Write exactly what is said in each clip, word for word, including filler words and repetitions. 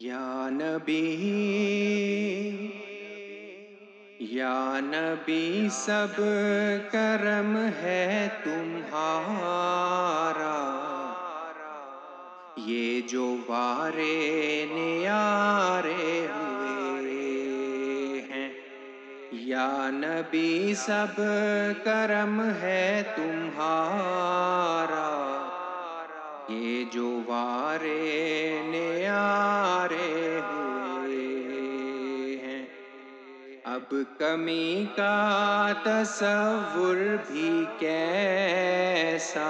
یا نبی یا نبی سب کرم ہے تمہارا، یہ جو وارے نیارے ہوئے ہیں۔ یا نبی سب کرم ہے تمہارا، یہ جو وارے نیارے ہوئے ہیں۔ اب کمی کا تصور بھی کیسا،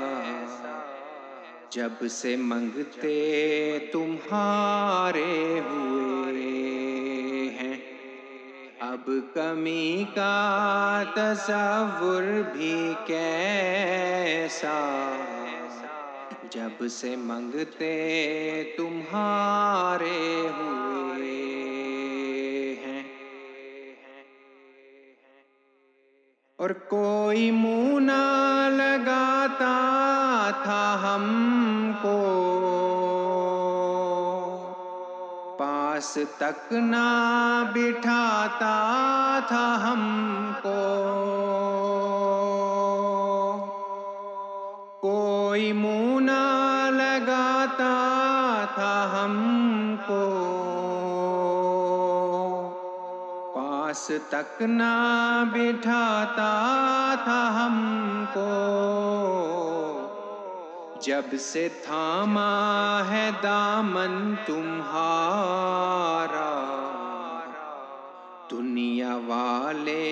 جب سے منگتے تمہارے ہوئے ہیں۔ اب کمی کا تصور بھی کیسا، جب سے منگتے تمہارے ہوئے ہیں۔ اور کوئی منہ نہ لگاتا تھا ہم کو، پاس تک نہ بٹھاتا تھا ہم کو۔ کوئی منہ نہ لگاتا تھا ہم کو، پاس تک نہ بٹھاتا تھا ہم کو۔ جب سے تھاما ہے دامن تمہارا، دنیا والے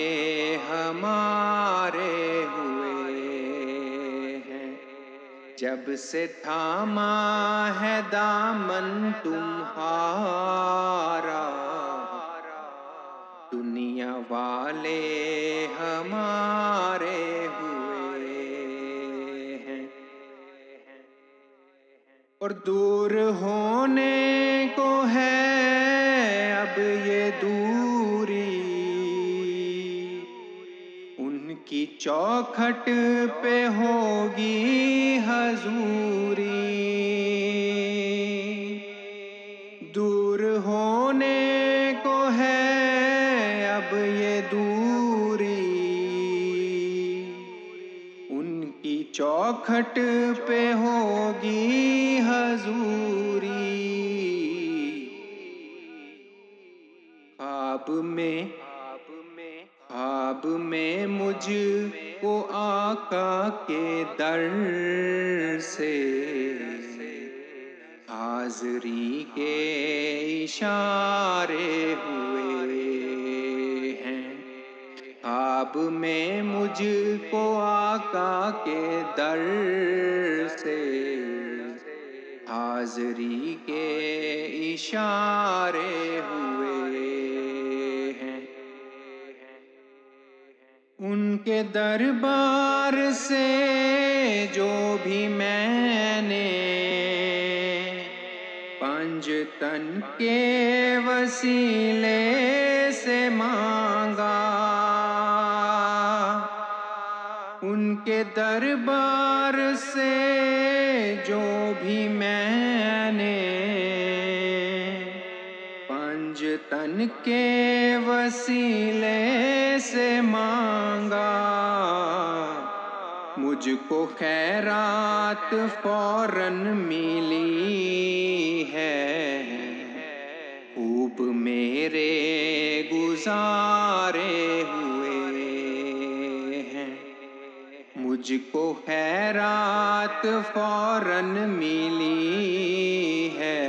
ہمارے ہوئے ہیں۔ جب سے تھاما ہے دامن تمہارا، دنیا والے ہمارے ہوئے ہیں۔ اور دور ہونے کو ہے اب یہ دوری، ان کی چوکھٹ پہ ہوگی حضوری۔ دور ہونے کو ہے اب یہ دوری، ان کی چوکھٹ پہ ہوگی حضوری۔ خواب میں خواب میں مجھ کو آقا کے در سے حاضری کے اشارے ہوئے ہیں۔ خواب میں مجھ کو آقا کے در سے حاضری کے اشارے ہوئے ہیں۔ ان کے دربار سے جو بھی میں نے پنج تن کے وسیلے سے مانگا، ان کے دربار سے جو بھی میں نے پنج تن کے وسیلے سے مانگا، مجھ کو خیرات فوراً ملی ہے۔ خوب میرے گزارے ہوئے ہیں۔ مجھ کو خیرات فوراً ملی ہے،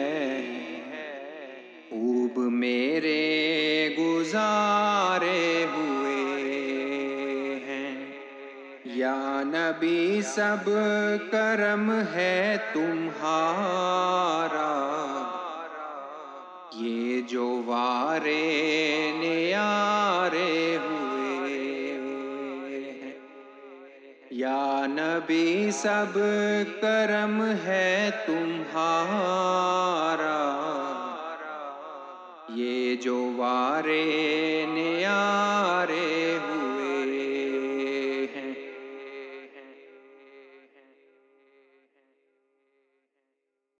خوب میرے گزارے ہوئے ہیں۔ یا نبی سب کرم ہے تمہارا، یہ جو وارے نیارے ہوئے ہیں۔ یا نبی سب کرم ہے تمہارا، یہ جو وارے نیارے